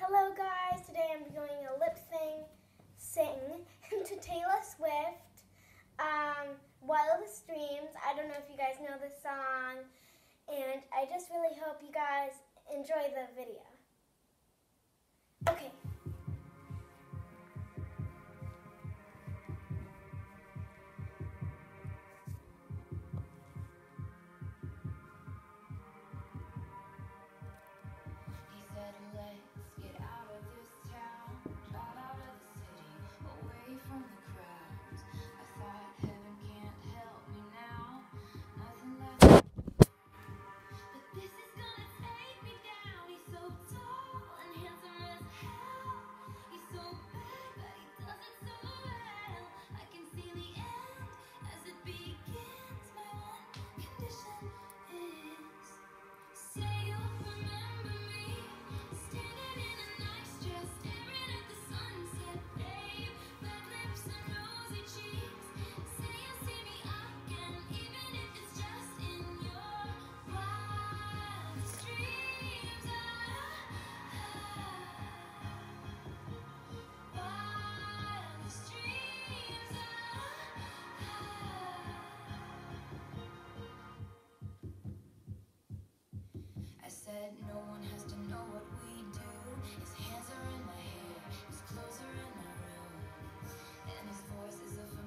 Hello guys, today I'm doing a lip sing to Taylor Swift, Wildest Dreams. I don't know if you guys know this song, and I just really hope you guys enjoy the video. Okay. No one has to know what we do. His hands are in my hair, his clothes are in my room, and his voice is a familiar